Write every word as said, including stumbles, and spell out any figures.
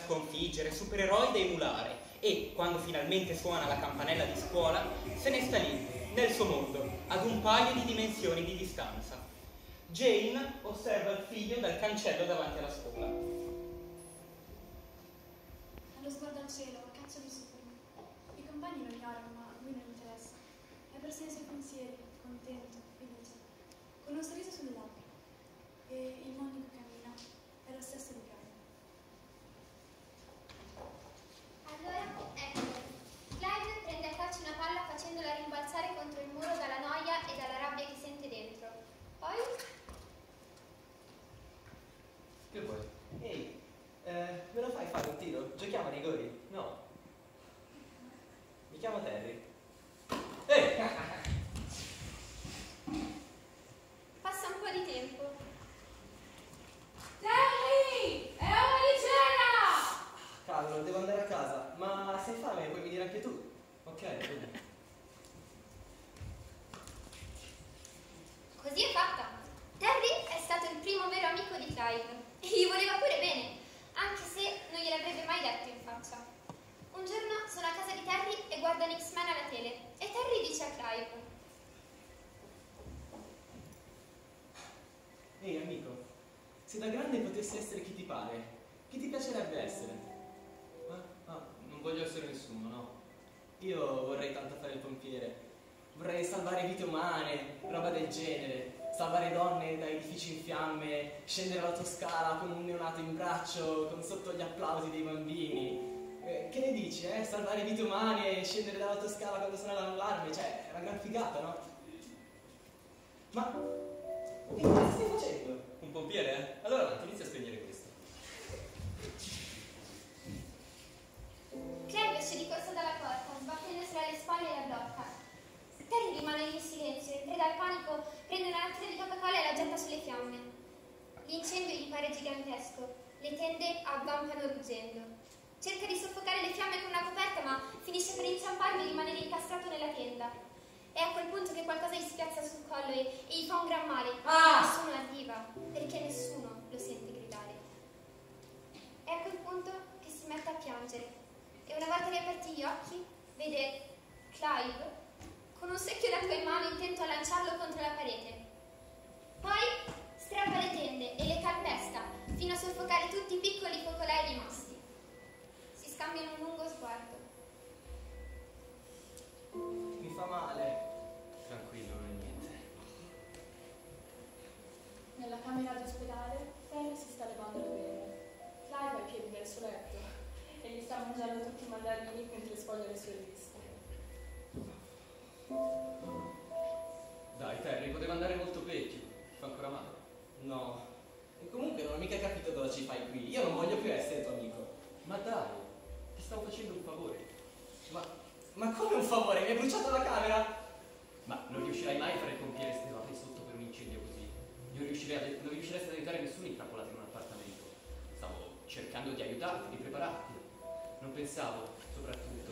sconfiggere, supereroi da emulare e, quando finalmente suona la campanella di scuola, se ne sta lì, nel suo mondo, ad un paio di dimensioni di distanza. Jane osserva il figlio dal cancello davanti alla scuola. Ha lo sguardo al cielo, a caccia di superme. I compagni lo ignorano, ma a lui non interessa. È persino i suoi pensieri, contento, felice, con un sorriso sulle labbra. E il mondo in cui cammina è lo stesso di Clive. Allora, ecco, Clive prende a calci una palla facendola rimbalzare contro il muro dalla noia e dalla rabbia che sente dentro. Poi... Che vuoi? Ehi, eh, me lo fai fare un tiro? Giochiamo a rigori? No. Mi chiamo Terry. Ehi! Passa un po' di tempo. Terry! È ora di cena! Carlo, devo andare a casa. Ma se hai fame puoi venire anche tu. Ok, bene. Così è fatta. Terry è stato il primo vero amico di Clive e gli voleva pure bene, anche se non gliel'avrebbe mai detto in faccia. Un giorno sono a casa di Terry e guardano X-Men alla tele e Terry dice a Clive: Ehi amico, se da grande potessi essere chi ti pare, chi ti piacerebbe essere? Ma no, non voglio essere nessuno, no. Io vorrei tanto fare il pompiere. Vorrei salvare vite umane, roba del genere. Salvare donne da edifici in fiamme, scendere l'autoscala con un neonato in braccio, con sotto gli applausi dei bambini. Eh, che ne dici, eh? Salvare vite umane e scendere dall'autoscala quando suona l'allarme, cioè, è una gran figata, no? Ma... che cosa stai facendo? Un pompiere, eh? Allora avanti, inizia a spegnere questo. Clive esce di corsa dalla porta, sbattendosi alle spalle e la blocca. Terry rimane in silenzio e, preda al panico, prende una lattina di Coca-Cola e la getta sulle fiamme. L'incendio gli pare gigantesco, le tende avvampano ruggendo. Cerca di soffocare le fiamme con una coperta, ma finisce per inciamparvi e rimanere incastrato nella tenda. È a quel punto che qualcosa gli spiazza sul collo e, e gli fa un gran male. Ah! Nessuno arriva, perché nessuno lo sente gridare. È a quel punto che si mette a piangere e una volta riaperti gli occhi vede Clive con un secchio d'acqua in mano intento a lanciarlo contro la parete. Poi strappa le tende e le calpesta fino a soffocare tutti i piccoli focolai rimasti. Si scambiano un lungo sguardo. Mi fa male. Tranquillo, non è niente. Nella camera d'ospedale, Terry si sta levando le vene. Clive è ai piedi del suo letto e gli sta mangiando tutti i mandarini mentre sfoglia le sue riviste. Dai, Terry, poteva andare molto peggio. Ti fa ancora male? No. E comunque non ho mica capito cosa ci fai qui. Io non voglio più essere tuo amico. Ma dai, ti stavo facendo un favore. Ma... ma come un favore? Mi hai bruciato la camera? Ma non riuscirai mai a fare il pompiere stellato lì sotto per un incendio così. Non, riuscirei a, non riusciresti ad aiutare nessuno intrappolato in un appartamento. Stavo cercando di aiutarti, di prepararti. Non pensavo, soprattutto,